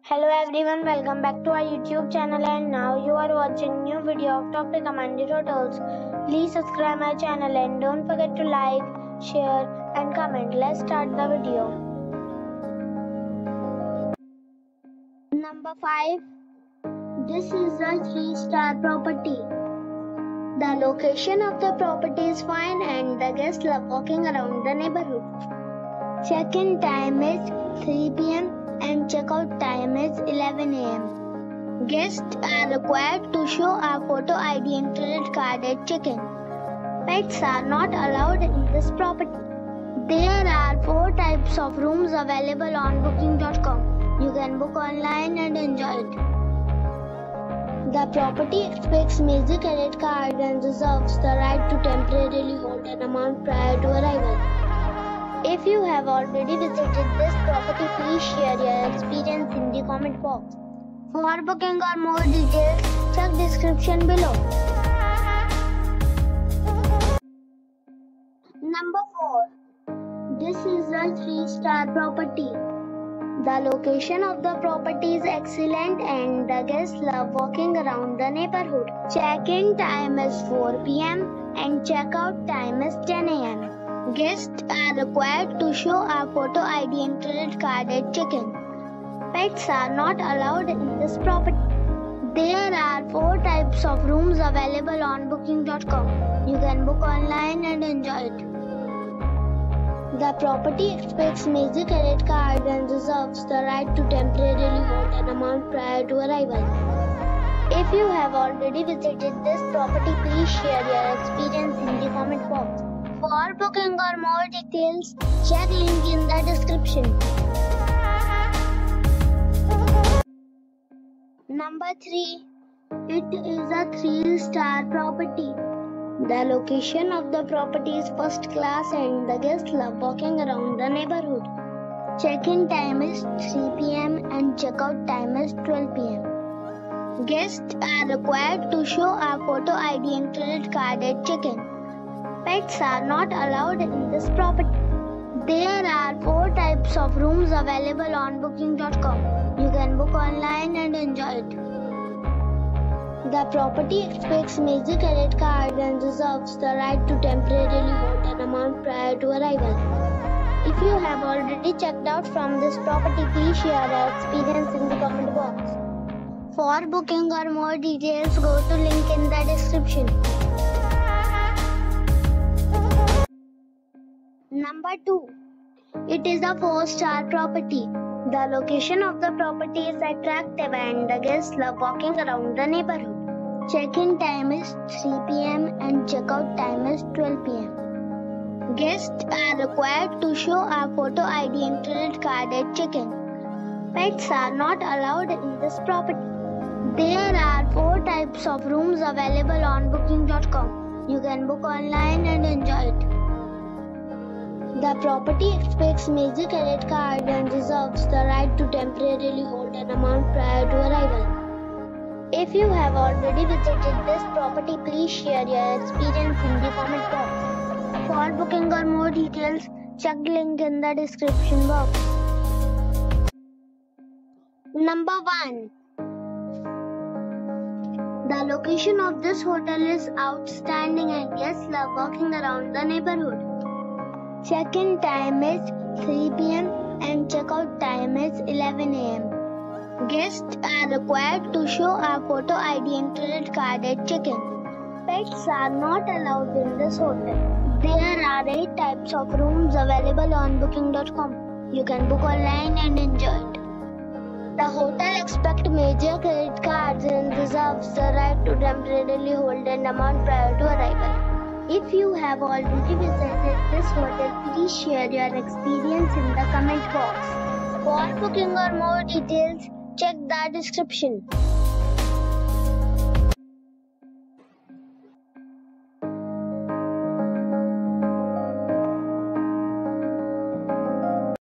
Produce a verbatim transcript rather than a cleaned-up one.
Hello everyone, welcome back to our YouTube channel, and now you are watching new video of top recommended hotels. Please subscribe my channel and don't forget to like, share and comment. Let's start the video. Number five. This is a three star property. The location of the property is fine and the guests love walking around the neighborhood. Check-in time is three p m and checkout time is eleven a m Guests are required to show a photo I D and credit card at check-in. Pets are not allowed in this property. There are four types of rooms available on booking dot com. You can book online and enjoy it. The property expects major credit card and reserves the right to temporarily hold an amount prior to arrival. If you have already visited this property, please share your experience in the comment box. For booking or more details, check description below. Number four. This is a three star property. The location of the property is excellent and the guests love walking around the neighborhood. Check-in time is four p m and checkout time is ten a m Guests are required to show a photo I D and credit card at check-in. Pets are not allowed in this property. There are four types of rooms available on booking dot com. You can book online and enjoy it. The property expects major credit card and reserves the right to temporarily hold an amount prior to arrival. If you have already visited this property, please share your experience in the comment box. For booking or more details, check link in the description. Number three. It is a three star property. The location of the property is first class and the guests love walking around the neighborhood. Check-in time is three p m and checkout time is twelve p m Guests are required to show a photo I D and credit card at check-in. Pets are not allowed in this property. There are four types of rooms available on booking dot com. You can book online and enjoy it. The property expects major credit card and reserves the right to temporarily hold an amount prior to arrival. If you have already checked out from this property, please share your experience in the comment box. For booking or more details, go to link in the description. Number two. It is a four star property. The location of the property is attractive and the guests love walking around the neighborhood. Check-in time is three p m and checkout time is twelve p m Guests are required to show a photo I D and credit card at check-in. Pets are not allowed in this property. There are four types of rooms available on booking dot com. You can book online and enjoy it. The property expects major credit card and reserves the right to temporarily hold an amount prior to arrival. If you have already visited this property, please share your experience in the comment box. For booking or more details, check link in the description box. Number one. The location of this hotel is outstanding and guests love walking around the neighborhood. Check-in time is three p m and checkout time is eleven a m Guests are required to show a photo I D and credit card at check-in. Pets are not allowed in this hotel. There are eight types of rooms available on booking dot com. You can book online and enjoy it. The hotel expects major credit cards and reserves the right to temporarily hold an amount prior to arrival. If you have already visited this hotel, please share your experience in the comment box. For booking or more details, check the description.